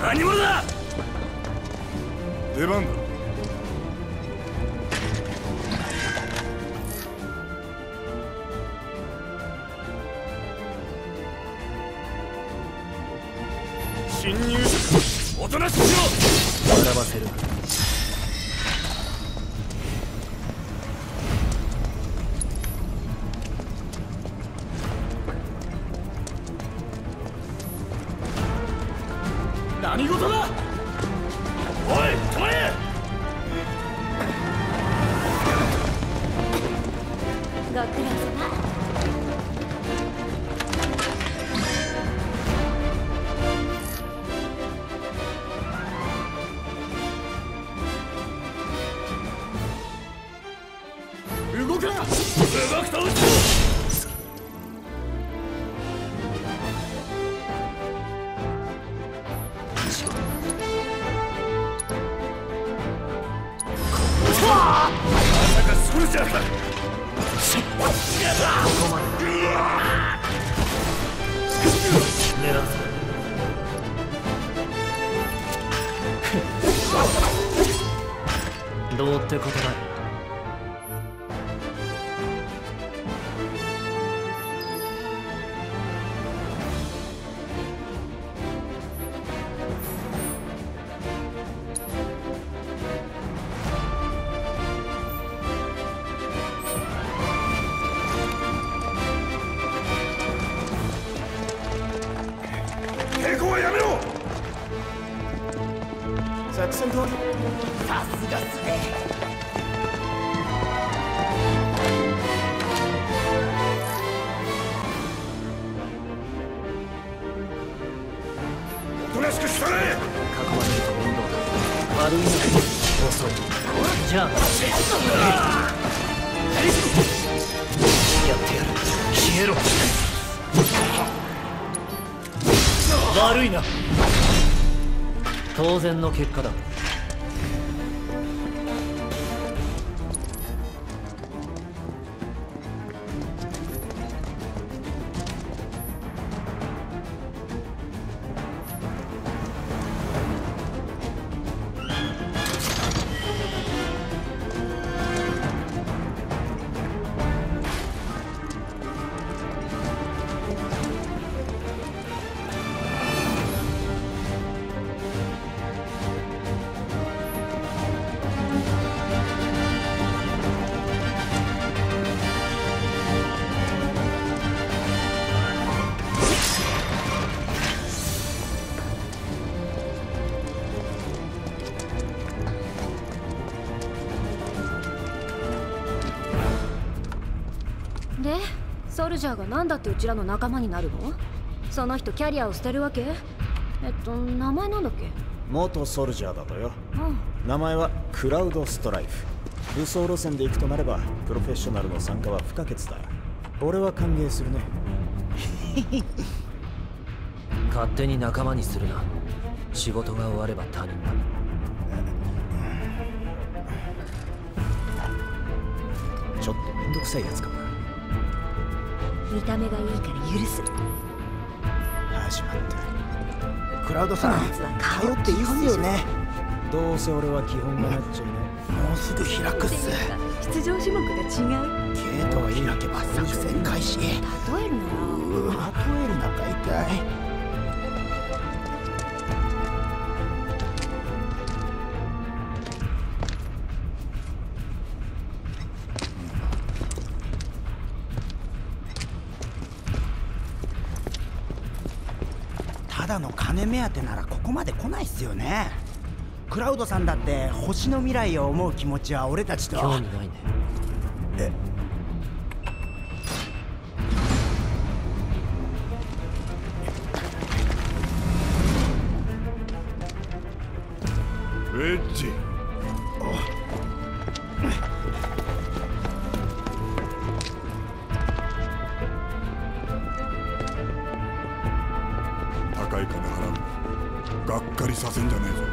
何者だ。 出番だ。 侵入者、おとなしくしろ。 笑わせる。 何事だ。おい、止まれ。 ご苦労様。 動くな。動くと撃つ。ソルジャーか。ここまで。 狙うぞ。どうってことだ。 抵抗はやめろ。 作戦通り。さすがっすね。 おとなしくしたれ。 囲まれると面倒だ。悪いな。遅い。じゃあやってやる。消えろ。悪いな。当然の結果だ。 で、ソルジャーがなんだってうちらの仲間になるの？その人キャリアを捨てるわけ？名前なんだっけ？ 元ソルジャーだとよ。 うん。 名前はクラウドストライフ。武装路線で行くとなればプロフェッショナルの参加は不可欠だ。俺は歓迎するね。 勝手に仲間にするな。仕事が終われば他人だ。 ちょっとめんどくさいやつかもな。 見た目がいいから許す。 始まった。クラウドさん、 通通っていいっすよね。どうせ俺は基本がなっちゃうね。もうすぐ開くっす。 出場種目が違う。 ゲートを開けば作戦開始。例えるなら。 例えるなんか痛い。ただの金目当てならここまで来ないっすよね。クラウドさんだって星の未来を思う気持ちは俺たちと。 興味ないね。 ウェッジ。高い金払う。がっかりさせんじゃねえぞ。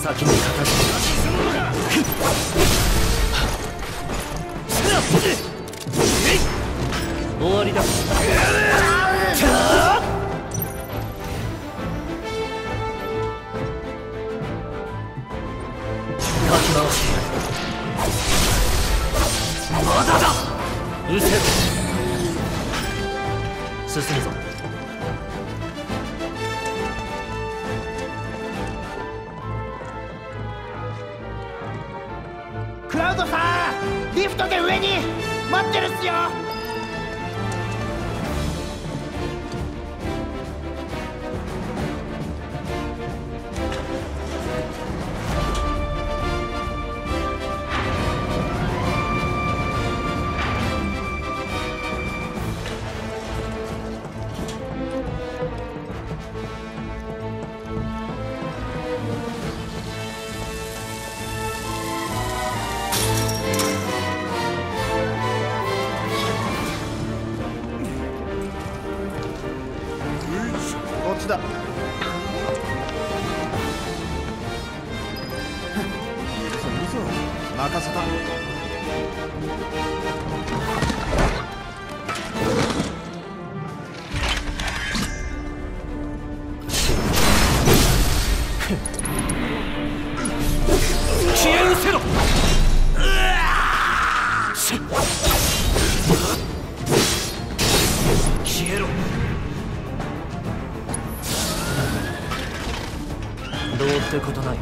先にかかる終わりだ。かき回してやる。まだだ。うせろ。進むぞ。 クラウドさん、リフトで上に待ってるっすよ。こっちだ。任せた。 消え失せろ。消えろ。どうってことない。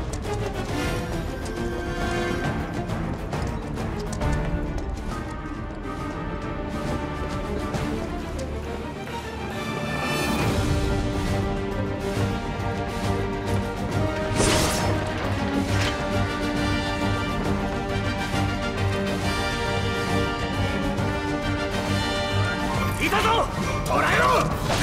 いたぞ。捕らえろ。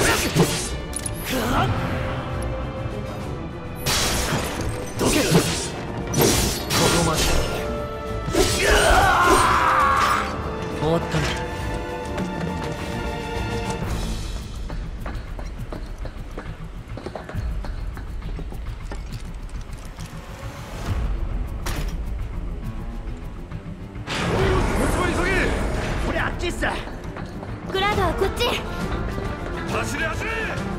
どけ。ここまで。終わったね。 これあっちっす。 クラウドはこっち。 走れ走れ。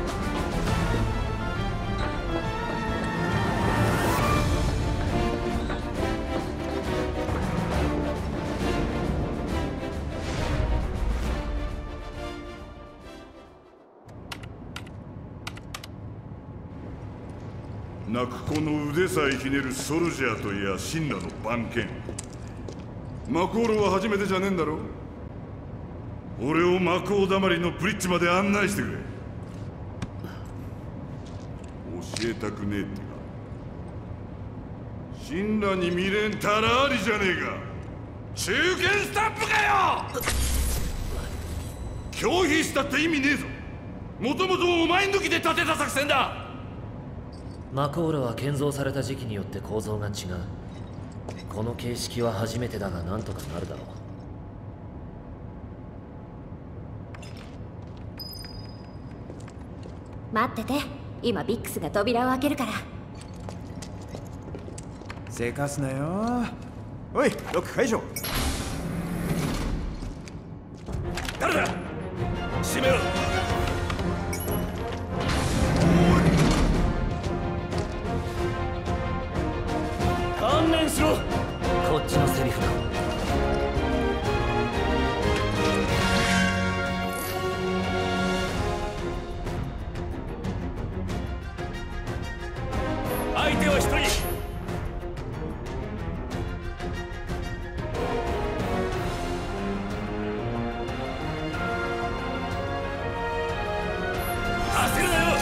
泣く子の腕さえひねるソルジャーといや神羅の番犬。マコールは初めてじゃねえんだろ。俺を魔法だまりのブリッジまで案内してくれ。教えたくねえってか。神羅に未練たらありじゃねえか。中堅スタッフかよ。拒否したって意味ねえぞ。もともとお前抜きで立てた作戦だ。 マコールは建造された時期によって構造が違う。この形式は初めてだがなんとかなるだろう。 待ってて、今ビックスが扉を開けるから。 せかすなよ。おい、ロック解除。 誰だ。閉めろ。観念しろ。 こっちのセリフだ。 相手は一人。焦るなよ。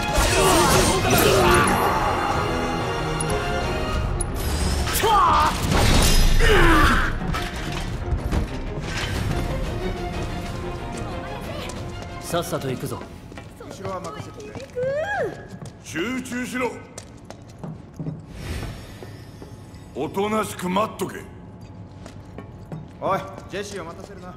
さっさと行くぞ。 後ろは任せてくれ。 集中しろ。おとなしく待っとけ。 おい、ジェシーを待たせるな。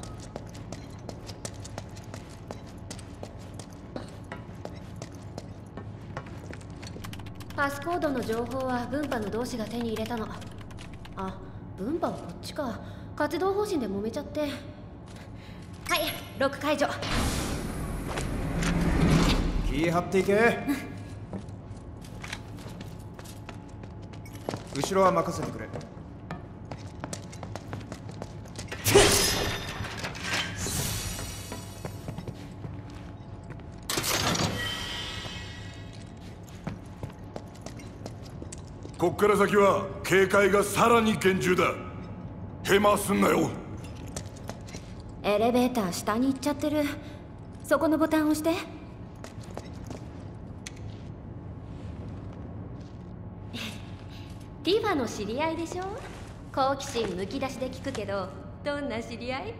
パスコードの情報は分派の同志が手に入れたの。あ、分派はこっちか。活動方針で揉めちゃって。はい、ロック解除。 気張っていけ。後ろは任せてくれ。 こっから先は警戒がさらに厳重だ。ヘマすんなよ。 エレベーター下に行っちゃってる。そこのボタン押して。ティファの知り合いでしょ。好奇心むき出しで聞くけど、どんな知り合い？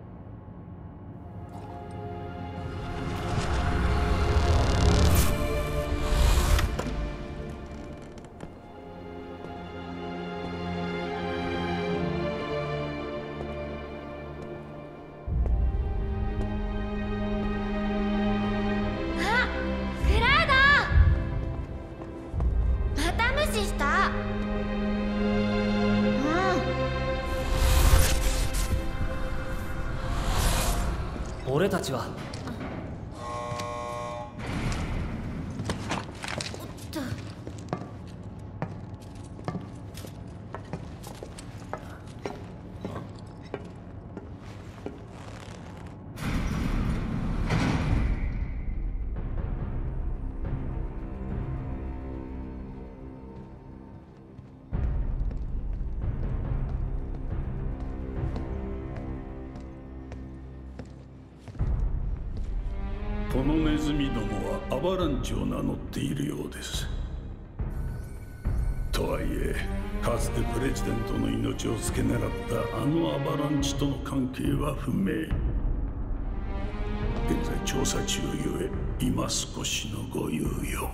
俺たちはこのネズミどもはアバランチを名乗っているようです。とはいえ、かつてプレジデントの命を付け狙ったあのアバランチとの関係は不明。現在調査中ゆえ、今少しのご猶予。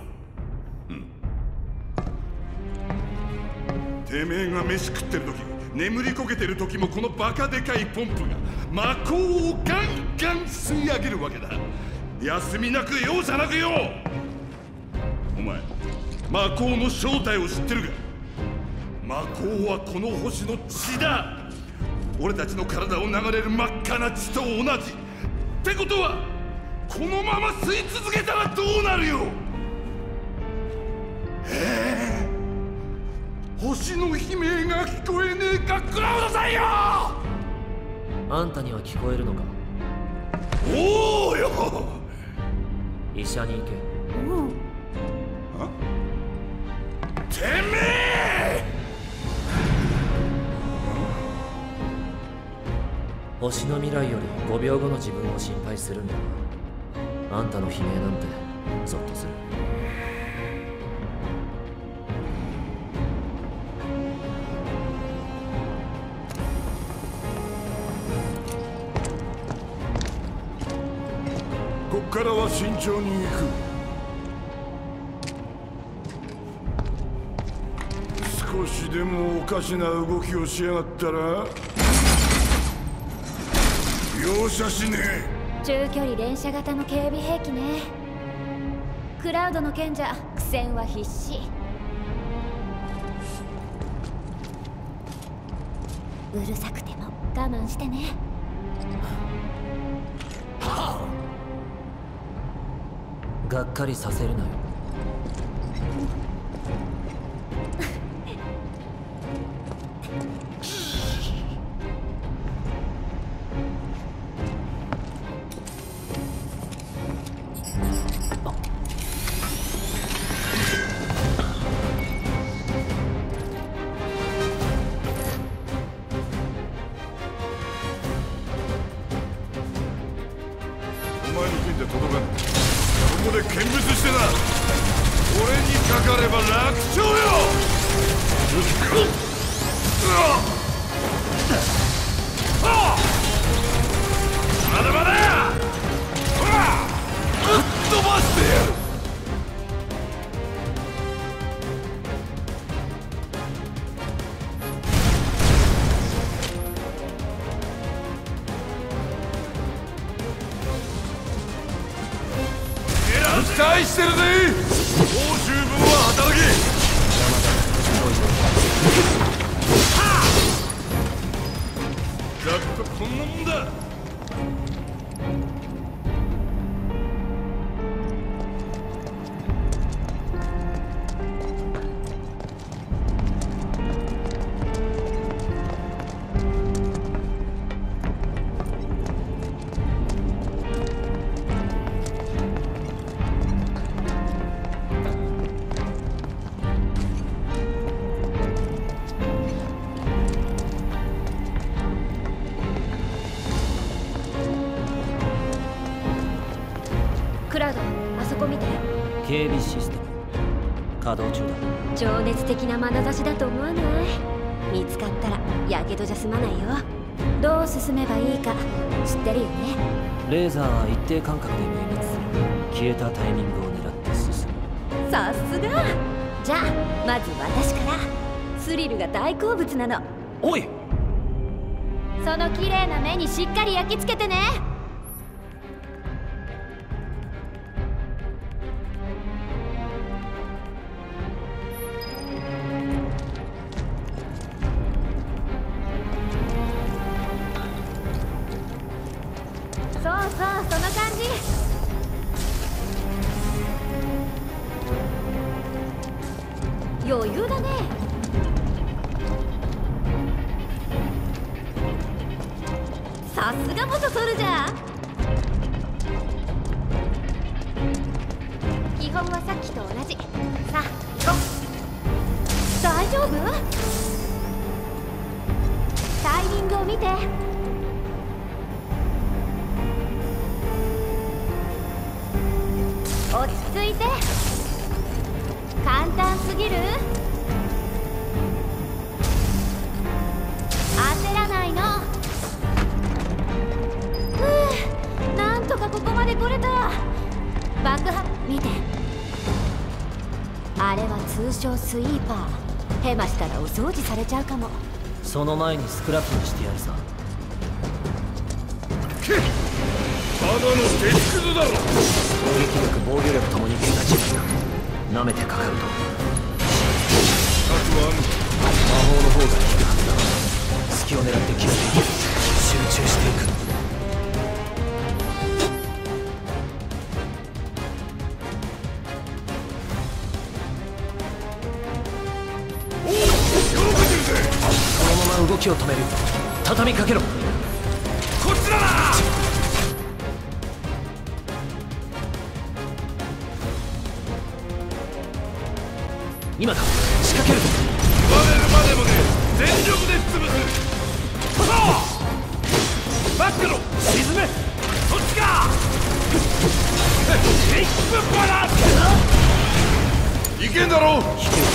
てめえが飯食ってる時、眠りこけてる時もこのバカでかいポンプが魔鋼をガンガン吸い上げるわけだ。休みなく容赦なくよ。お前、魔鋼の正体を知ってるか？魔鋼はこの星の血だ。俺たちの体を流れる真っ赤な血と同じ。ってことはこのまま吸い続けたらどうなるよ。星の悲鳴が聞こえねえか、クラウドさんよ。 あんたには聞こえるのか？ おおよ。 医者に行け。 てめえ！ 星の未来より5秒後の自分を心配するんだ。あんたの悲鳴なんてゾッとする。 こっからは慎重に行く。少しでもおかしな動きをしやがったら容赦しねえ。 中距離連射型の警備兵器ね。クラウドの賢者、苦戦は必至。うるさくても我慢してね。 がっかりさせるなよ。 お前の剣じゃ届かん。ここで見物してな。俺にかかれば楽勝よ。まだまだ。飛ばしてやる。期待してるぜ。報酬分は働げざっとこんなもんだ。 クラウド、あそこ見て。 警備システム稼働中だ。 情熱的な眼差しだと思わない？見つかったらやけどじゃ済まないよ。どう進めばいいか知ってるよね？ レーザーは一定間隔で明滅する。消えたタイミングを狙って進む。 さすが。じゃあまず私から。スリルが大好物なの。 おい、 その綺麗な目にしっかり焼き付けてね。そうそう、その感じ。余裕だね。さすが元ソルジャー。基本はさっきと同じ。さあ行こう。大丈夫？タイミングを見て。落ち着いて。簡単すぎる？焦らないの。なんとかここまで来れた。爆破見て。あれは通称スイーパー。ヘマしたらお掃除されちゃうかも。 その前にスクラップにしてやるさ。 ただの鉄くずだろ。 攻撃力防御力ともに桁違いだ。舐めてかかると核はあんの？ 魔法の方が効くはずだ。隙を狙って切っていく。集中していく。このまま動きを止める。畳みかけろ。 こっちだな。 今だ、仕掛けるぞ。 言われるまでもね、全力で潰す。そう、待ってろ。沈め。そっちか。エイプバランス。いけんだろう。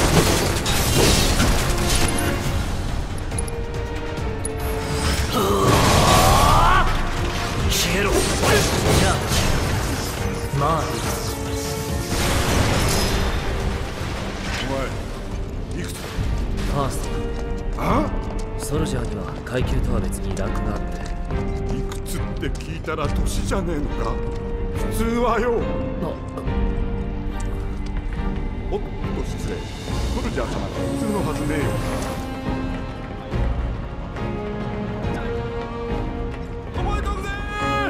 消えろ。じゃあまあいい。 いくつ？ ファースト。 あ？ ソルジャーには階級とは別にランクがあって。 いくつって聞いたら年じゃねえのか？普通はよ。おっと失礼。ソルジャー様が普通のはずねえよ。覚えとくぜ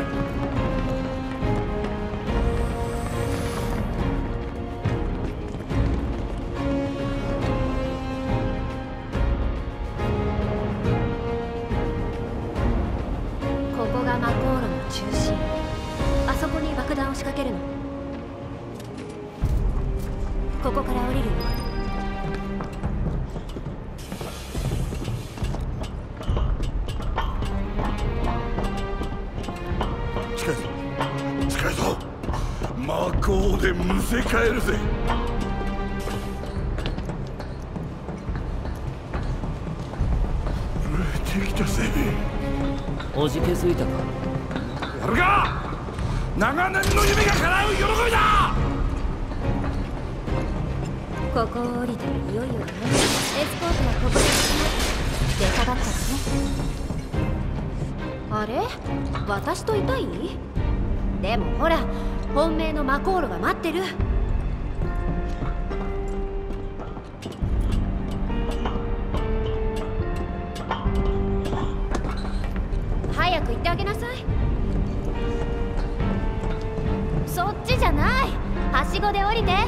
ここがマコーロの中心。あそこに爆弾を仕掛けるの。ここから降りるよ。 近いぞ。近いぞ。魔法でむせ返るぜ。できたぜ。 おじけづいたか。 やるか。長年の夢が叶う喜びだ。 ここを降りたらいよいよね。エスコートはここで出下がったのね。あれ、私といたい？でもほら、本命のマコーロが待ってる。 く言ってあげなさい。そっちじゃない、はしごで降りて。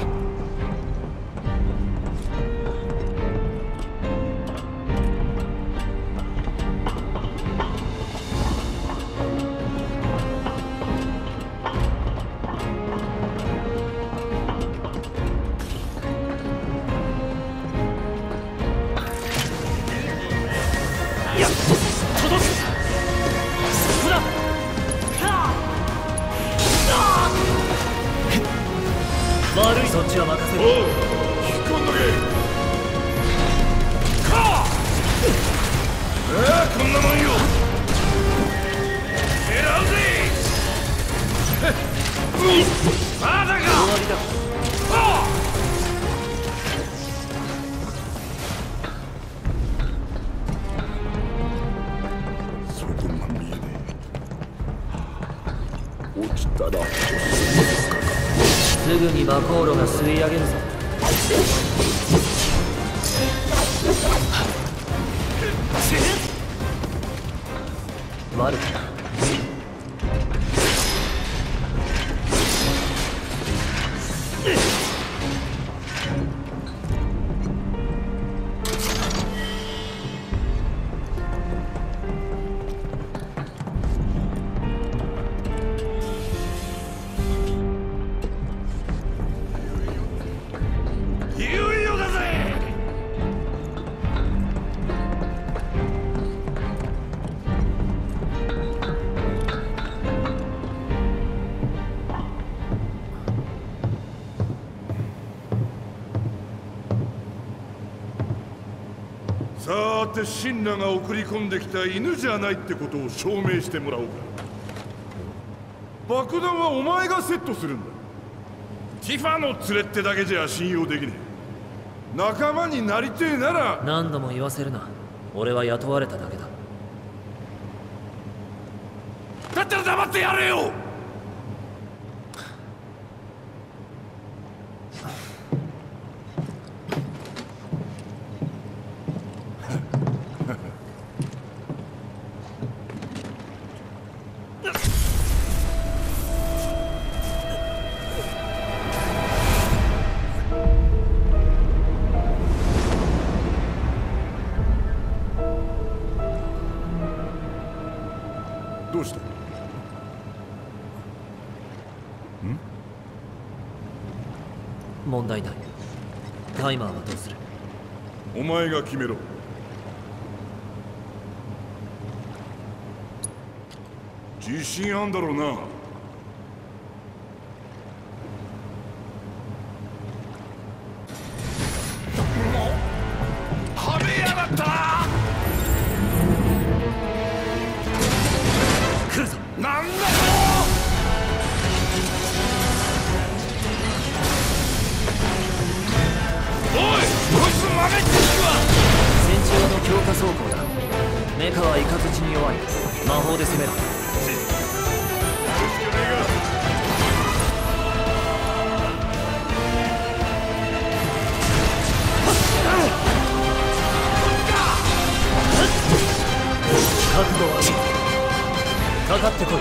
悪い、そっちは任せる。 おう、引っ込んどけ。かあ、こんなもんよ。狙うぜ。まだか。 終わりだ。 そこが見えねえ。落ちたらすぐにバコーロが吸い上げるぞ。悪くな。 いよいよだぜ。さーて、シンナが送り込んできた犬じゃないってことを証明してもらおうか。爆弾はお前がセットするんだ。ティファの連れってだけじゃ信用できねえ。仲間になりてえなら。 何度も言わせるな。俺は雇われただけだ。 だったら黙ってやれよ。どうした？ 問題ない。タイマーはどうする？ お前が決めろ。自信あんだろうな。はめやがった。 来るぞ。 なんだと。おい、こいつ豆知識は。 戦場の強化装甲だ。メカはイカズチに弱い。魔法で攻めろ。覚悟はかかってこい。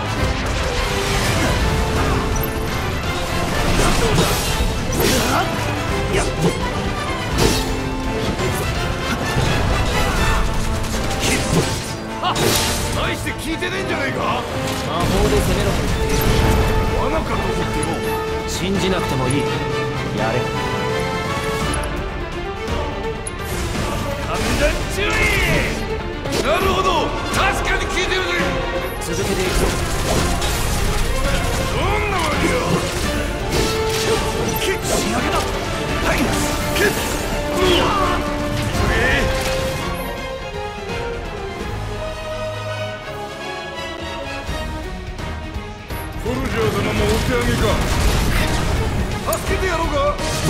やっ大して聞いてねえんじゃねえか。 魔法で攻めろと言っている。 罠かと思ってよ。 信じなくてもいい。やれ。 判断注意。なるほど、確かに聞いてるぜ。 続けていくぞ。 どんなわけよ。仕上げだ。はい。ソルジャー様もお手上げか。助けてやろうか。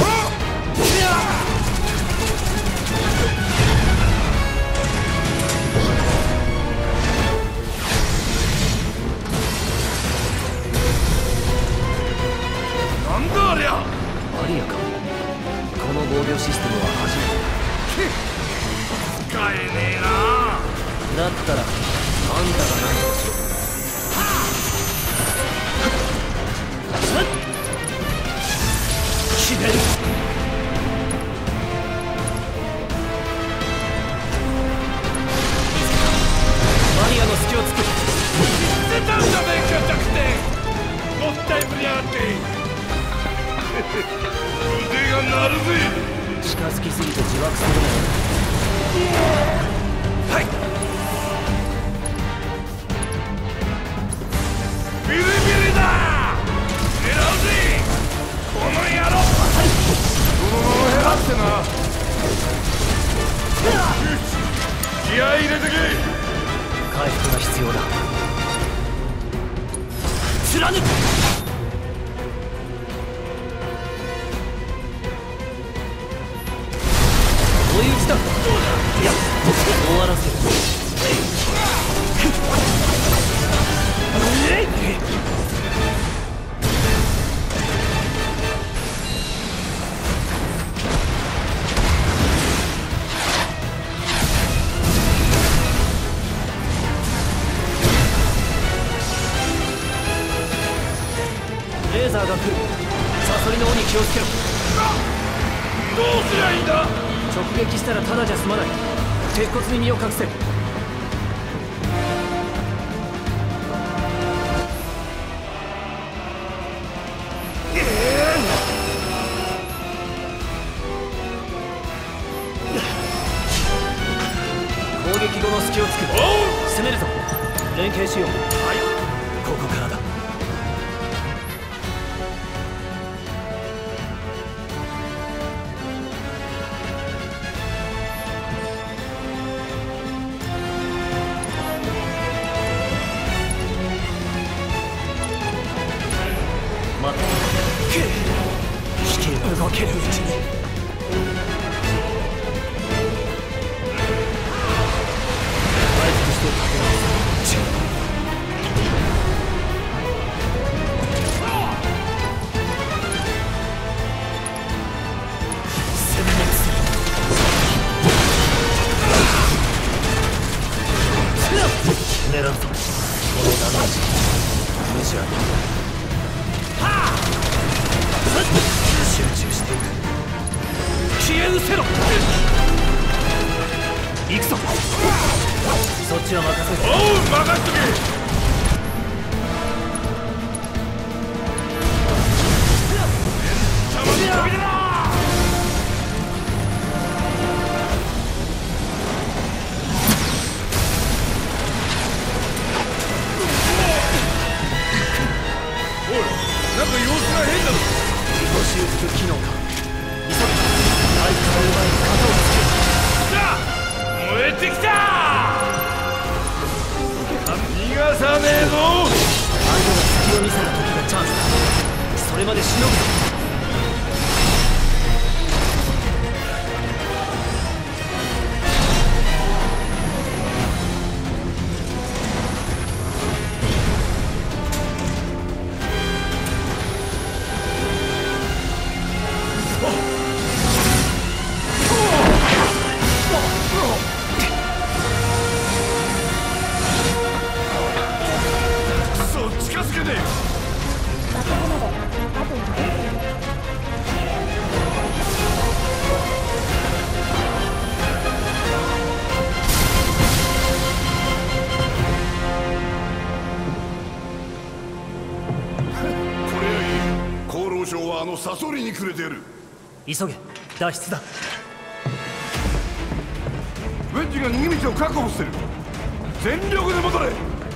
なんだありゃ。 アリアか。この防御システムは初めて。 使えねえな。 だったら決める。マリアの隙を突く。 出たんだね、硬くてもったいぶりやがって腕が鳴るぜ。 近づきすぎて自爆するなよ。 はい、ビリビリだ。狙うぜこの野郎。そのまま減らってな。よし、気合い入れてけ。 回復が必要だ。貫く。追い打ちだ。いや、終わらせる。レーザーが来る。サソリの尾に気をつけろ。 どうすりゃいいんだ。 直撃したらただじゃ済まない。鉄骨に身を隠せ。攻撃後の隙を突く。攻めるぞ。連携しよう。はい、ここからだ。動けるうちに回復して立てます。殲滅する。狙うぞ。このダメージ無視はできない。集中していく。消え失せろ。行くぞ。そっちは任せる。 おう、任せとけ。邪魔に飛び出ろ。おい、なんか様子が変だぞ。 修復機能か。急げ。相手の馬に型をつける。 さあ、燃えてきた。逃がさねえぞ。 相手が隙を見せた時がチャンスだ。それまでしのぐぞ。 サソリにくれてやる。 急げ、脱出だ。 ウェッジが逃げ道を確保してる。全力で戻れ。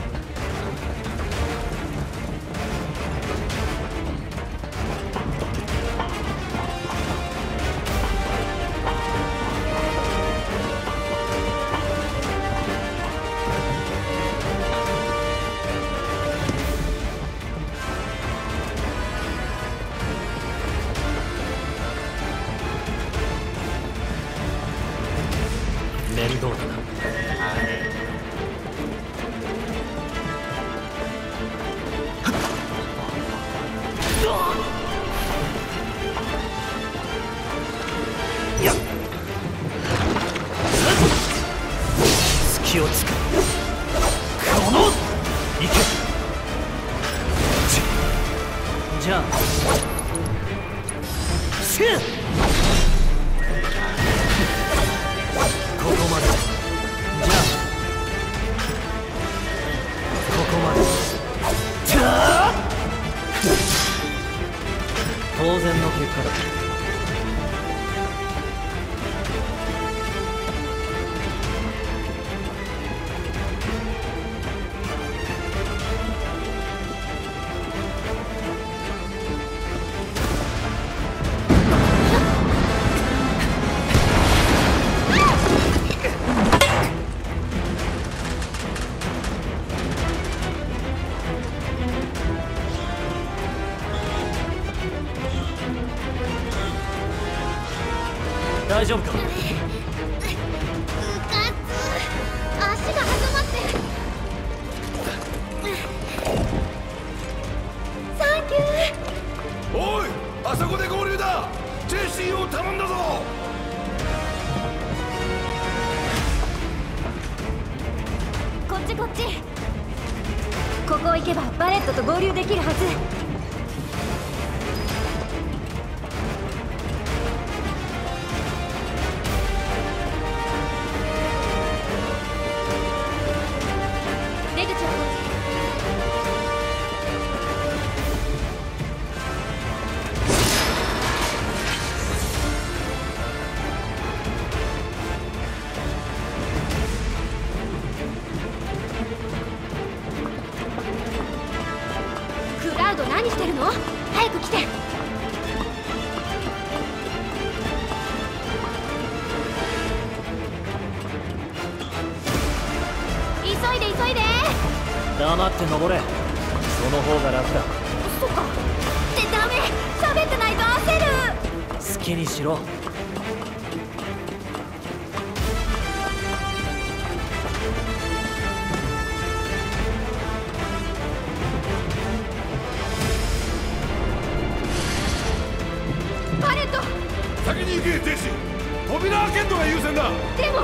面倒だな。隙をつく。こ果だ。大丈夫か？ うかつ、足が挟まって。サンキュー。 おい、あそこで合流だ。ジェシーを頼んだぞ。 こっちこっち。ここを行けばバレットと合流できるはず。出口はこっち。クラウド何してるの？早く来て。急いで急いで。 黙って登れ。その方が楽だ。 そっか。ってダメ。喋ってないと焦る。 好きにしろ。 バレット。 先に行け、ジェシー。扉開けんのが優先だ。 でもこ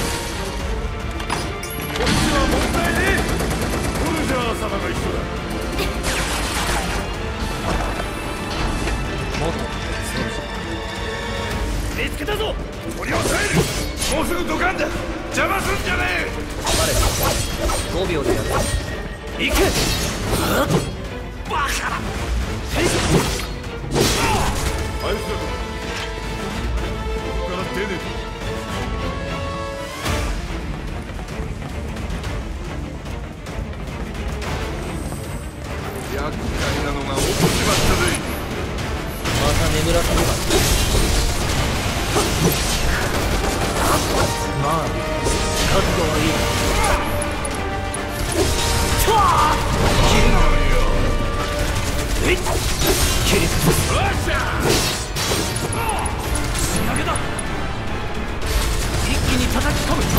っちは問題ねえ。ソルジャー様が一緒だ。 もっと見つけたぞ。取り押さえる。もうすぐドカンだ。邪魔すんじゃねえ。 バレット5秒でやる。行け。 バカだ。あいつだとここから出ねえ。厄介なのが起きちまったぜ。 また眠らせれば。まあ覚悟はいい。切り崩す。 よっしゃ。 仕掛けだ。一気に叩き込む。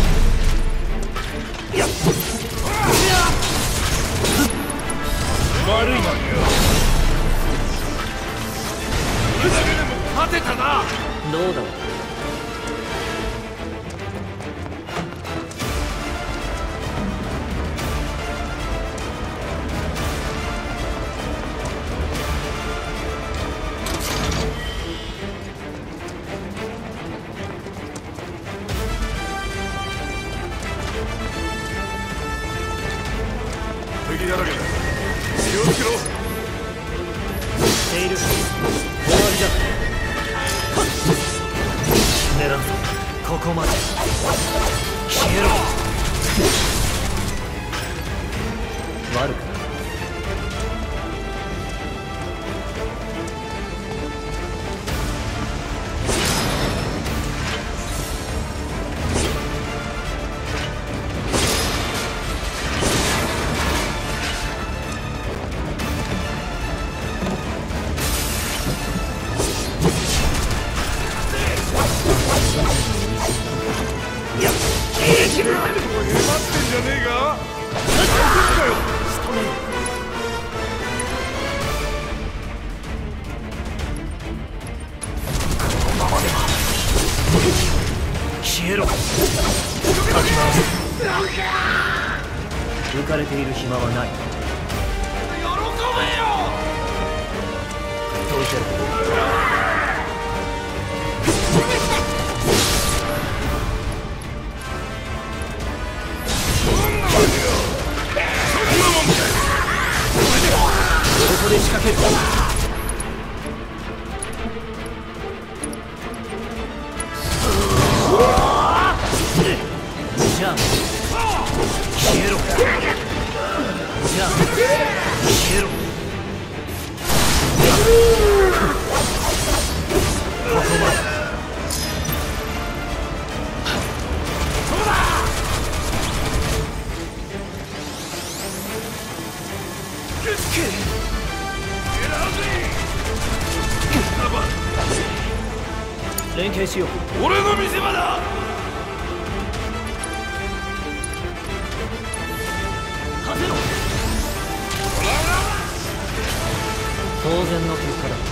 やっ悪いな。 これだけでも勝てたな。 どうだろう。 敵だらけだ。気をつけろ。 している。終わりだ。狙うぞ。ここまで。消えろ。悪くない。 待ってんじゃねえか。 仕留める。このままでは消えろ。かき回す。浮かれている暇はない。 喜べよ。 どいてる。ここで仕掛ける。 じゃあ消えろ。じゃあ消えろ。ここまで。そうだ。連携しよう。 俺の見せ場だ。 勝てろ。当然の結果だ。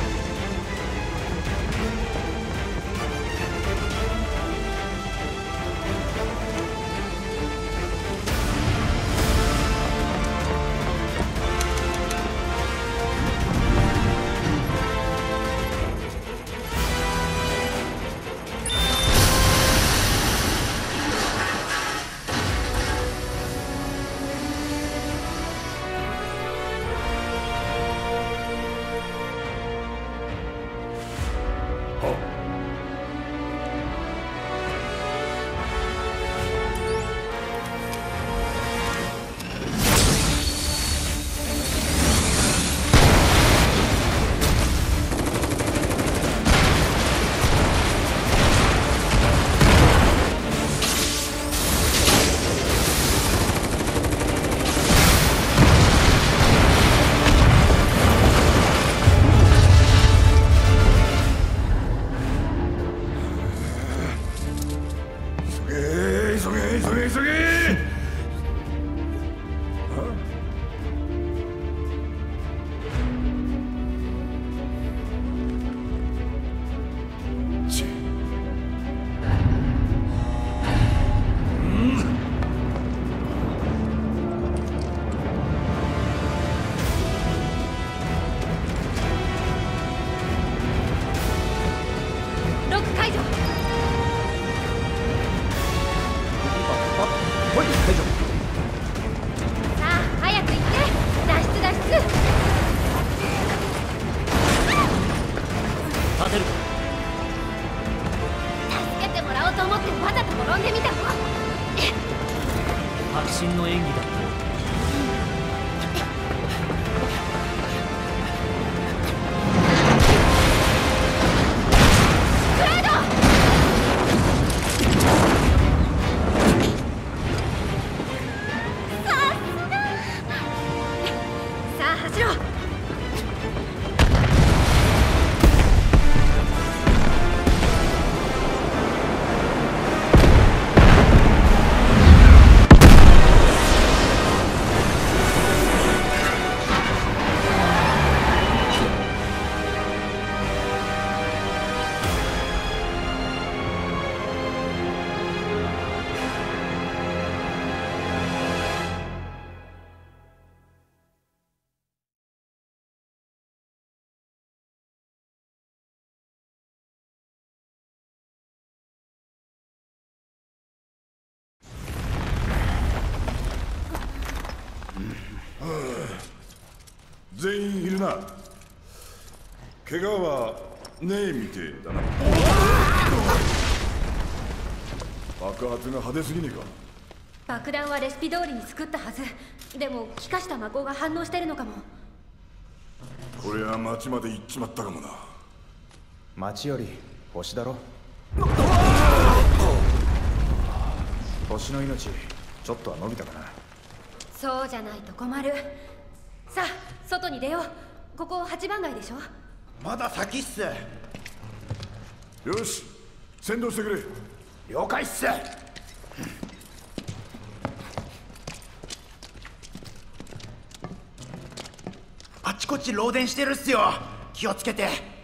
迫真の演技だった。 全員いるな。怪我はねえみてえだな。爆発が派手すぎねえか。 爆弾はレシピ通りに作ったはず。でも気化した魔法が反応してるのかも。 これは町まで行っちまったかもな。 町より星だろ。星の命ちょっとは伸びたかな。 そうじゃないと困る。さあ外に出よう。ここ8番街でしょ。 まだ先っす。 よし先導してくれ。 了解っす。あちこち漏電してるっすよ。気をつけて。